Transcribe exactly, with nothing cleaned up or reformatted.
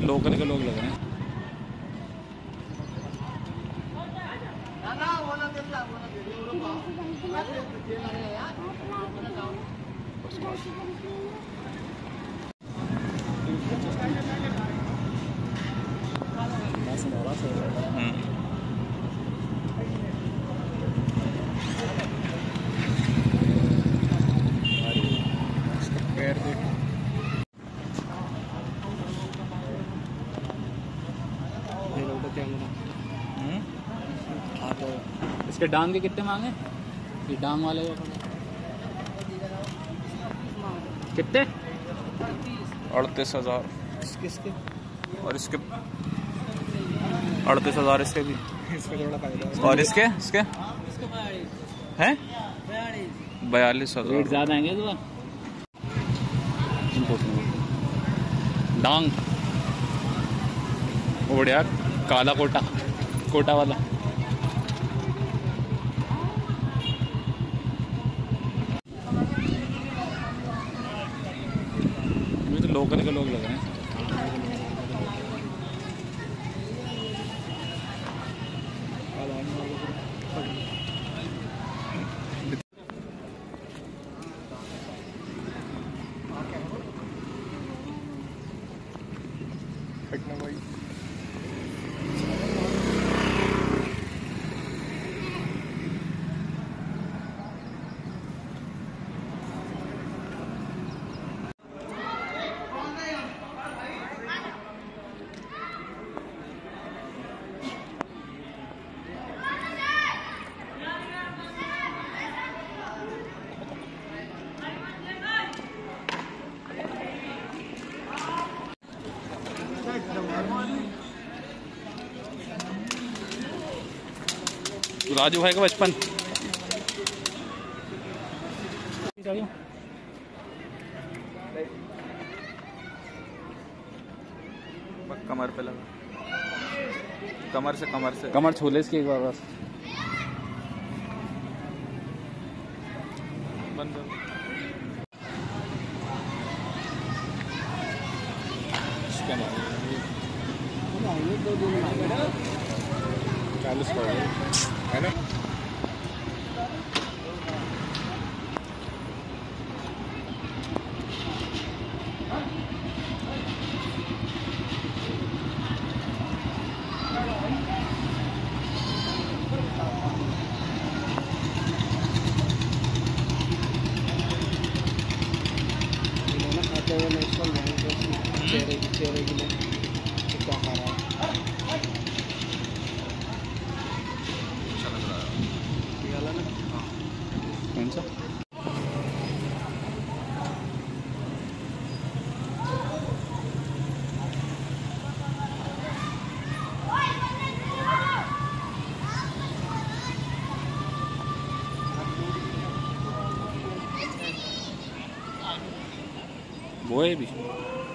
Local के लोग लग रहे हैं। पैर देख इसके डांग के कितने मांगे? ये डांग वाले कितने? अड़तीस हजार किसके? और इसके अड़तीस हजार इसके भी। इसका थोड़ा फायदा। और इसके इसके हैं बयालीस हजार। रेट ज्यादा आएंगे तो डांग वो बढ़िया काला कोटा कोटा वाला। ये तो लोकल के लोग लग रहे हैं। राजू भाई का बचपन कमर पे लगा, कमर से कमर से कमर छूले इसकी एक बार बस। बंद चालीस है ना। चेहरे चेहरे के लिए क्या खा रहा है? अच्छा लग रहा है ना। कौन सा? वो है भी।